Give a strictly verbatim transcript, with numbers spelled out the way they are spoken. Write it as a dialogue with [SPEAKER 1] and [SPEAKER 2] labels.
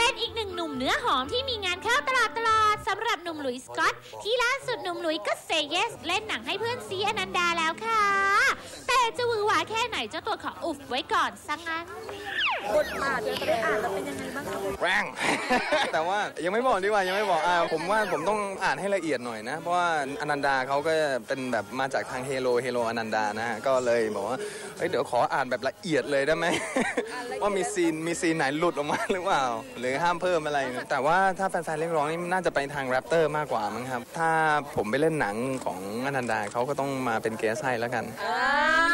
[SPEAKER 1] เป็นอีกหนึ่งหนุ่มเนื้อหอมที่มีงานเข้าตลอดตลอดสำหรับหนุ่มหลุยส์สกอตที่ล่าสุดหนุ่มหลุยก็เซเยสเล่นหนังให้เพื่อนซีอนันดาแล้วค่ะแต่จะหวือหวาแค่ไหนเจ้าตัวขออุบไว้ก่อนซะงั้น
[SPEAKER 2] บทบาทจะได้อ่านแล้วเป็นยังไงบ้างคะ
[SPEAKER 3] แรง แต่ว่ายังไม่บอกดีกว่ายังไม่บอกอ่าผมว่าผมต้องอ่านให้ละเอียดหน่อยนะเพราะว่าอนันดาเขาก็เป็นแบบมาจากทางเฮโลเฮโลอนันดานะก็เลยบอกว่าเฮ้ยเดี๋ยวขออ่านแบบละเอียดเลยได้ไหม ว่ามีซีนมีซีนไหนหลุดออกมาหรือเปล่าหรือห้ามเพิ่มอะไรนะแต่ว่าถ้าแฟนๆเรียกร้องนี่น่าจะไปทางแรปเตอร์มากกว่ามั้งครับถ้าผมไปเล่นหนังของอนันดาเขาก็ต้องมาเป็นเกสให้แล้วกัน